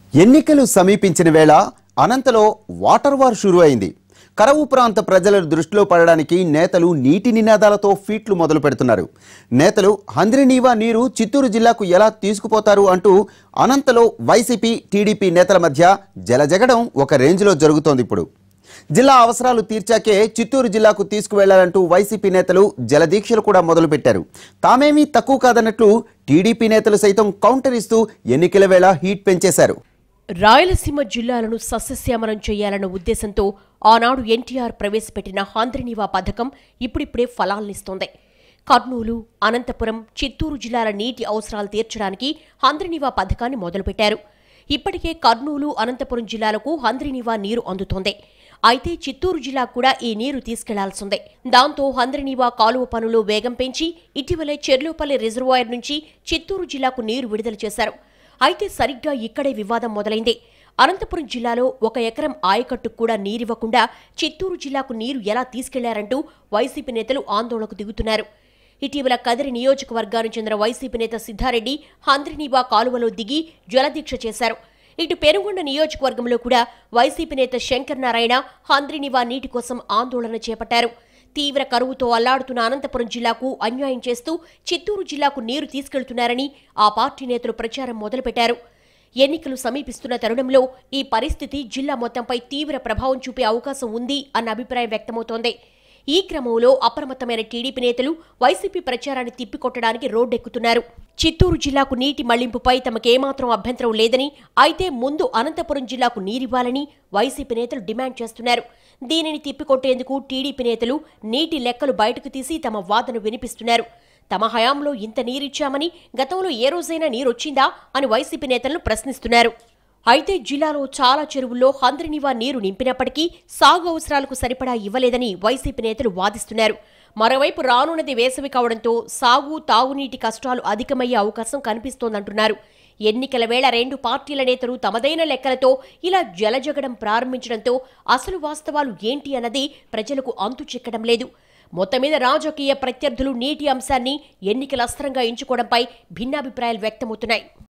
ఎన్నికలు సమీపించిన వేళ అనంతలో water war షురూ అయింది. కరవు ప్రాంత ప్రజల దృష్టిలో పడడానికి నేతలు నీటి నినాదాలతో ఫీట్లు మొదలు పెడుతున్నారు. నేతలు హంద్రినీవా నీరు చిత్తూరు జిల్లాకు ఎలా తీసుకుపోతారు అంటూ అనంతలో వైసీపీ టీడీపీ నేతల మధ్య జలజగడం ఒక రేంజ్లో జరుగుతోంది. ఇప్పుడు జిల్లా అవసరాలు తీర్చాకే చిత్తూరు జిల్లాకు తీసుకువెళ్లాలంటూ వైసీపీ నేతలు జలదీక్షలు కూడా మొదలుపెట్టారు. తామేమీ తక్కువ కాదన్నట్లు టీడీపీ నేతలు సైతం కౌంటర్ ఇస్తూ ఎన్నికల వేళ హీట్ పెంచేశారు. రాయలసీమ జిల్లాలను సస్యశ్యామలం చేయాలన్న ఉద్దేశంతో ఆనాడు ఎన్టీఆర్ ప్రవేశపెట్టిన హంద్రినీవా పథకం ఇప్పుడిప్పుడే ఫలాలనిస్తోంది. కర్నూలు, అనంతపురం, చిత్తూరు జిల్లాల నీటి అవసరాలు తీర్చడానికి హంద్రినీవా పథకాన్ని మొదలుపెట్టారు. ఇప్పటికే కర్నూలు, అనంతపురం జిల్లాలకు హంద్రినీవా నీరు అందుతోంది. అయితే చిత్తూరు జిల్లాకు కూడా ఈ నీరు తీసుకెళ్లాల్సిందే. దాంతో హంద్రినీవా కాలువ పనులు వేగం పెంచి ఇటీవలే చెర్లోపల్లి రిజర్వాయర్ నుంచి చిత్తూరు జిల్లాకు నీరు విడుదల చేశారు. అయితే సరిగ్గా ఇక్కడే వివాదం మొదలైంది. అనంతపురం జిల్లాలో 1 ఎకరం ఆయకట్టుకు కూడా నీరివ్వకుండా చిత్తూరు జిల్లాకు నీరు ఎలా తీసుకెళ్లారంటూ వైసీపీ నేతలు ఆందోళనకు దిగుతున్నారు. ఇటీవల కదిరి నియోజకవర్గానికి చెందిన వైసీపీ నేత సిద్ధారెడ్డి హంద్రినీవా కాలువలో దిగి జలదీక్ష చేశారు. ఇటు పెనుగొండ నియోజకవర్గంలో కూడా వైసీపీ నేత శంకర్ నారాయణ హంద్రినీవా నీటి కోసం ఆందోళన చేపట్టారు. తీవ్ర కరువుతో అల్లాడుతున్న అనంతపురం జిల్లాకు అన్యాయం చేస్తూ చిత్తూరు జిల్లాకు నీరు తీసుకెళ్తున్నారని ఆ పార్టీ నేతలు ప్రచారం మొదలుపెట్టారు. ఎన్నికలు సమీపిస్తున్న తరుణంలో ఈ పరిస్థితి జిల్లా మొత్తంపై తీవ్ర ప్రభావం చూపే అవకాశం ఉంది అన్న అభిప్రాయం వ్యక్తమవుతోంది. ఈ క్రమంలో అప్రమత్తమైన టీడీపీ నేతలు వైసీపీ ప్రచారాన్ని తిప్పికొట్టడానికి రోడ్డెక్కుతున్నారు. చిత్తూరు జిల్లాకు నీటి మళ్లింపుపై తమకేమాత్రం అభ్యంతరం లేదని, అయితే ముందు అనంతపురం జిల్లాకు నీరివ్వాలని వైసీపీ నేతలు డిమాండ్ చేస్తున్నారు. దీనిని తిప్పికొట్టేందుకు టీడీపీ నేతలు నీటి లెక్కలు బయటకు తీసి తమ వాదన వినిపిస్తున్నారు. తమ హయాంలో ఇంత నీరిచ్చామని, గతంలో ఏ రోజైనా నీరొచ్చిందా అని వైసీపీ నేతలను ప్రశ్నిస్తున్నారు. అయితే జిల్లాలో చాలా చెరువుల్లో హంద్రినీవా నీరు నింపినప్పటికీ సాగు అవసరాలకు సరిపడా ఇవ్వలేదని వైసీపీ నేతలు వాదిస్తున్నారు. మరోవైపు రానున్నది వేసవి కావడంతో సాగు, తాగునీటి కష్టాలు అధికమయ్యే అవకాశం కనిపిస్తోందంటున్నారు. ఎన్నికల వేళ 2 పార్టీల నేతలు తమదైన లెక్కలతో ఇలా జలజగడం ప్రారంభించడంతో అసలు వాస్తవాలు ఏంటి అన్నది ప్రజలకు అంతు చిక్కడం లేదు. మొత్తం మీద రాజకీయ ప్రత్యర్థులు నీటి అంశాన్ని ఎన్నికల అస్త్రంగా ఎంచుకోవడంపై భిన్నాభిప్రాయాలు వ్యక్తమవుతున్నాయి.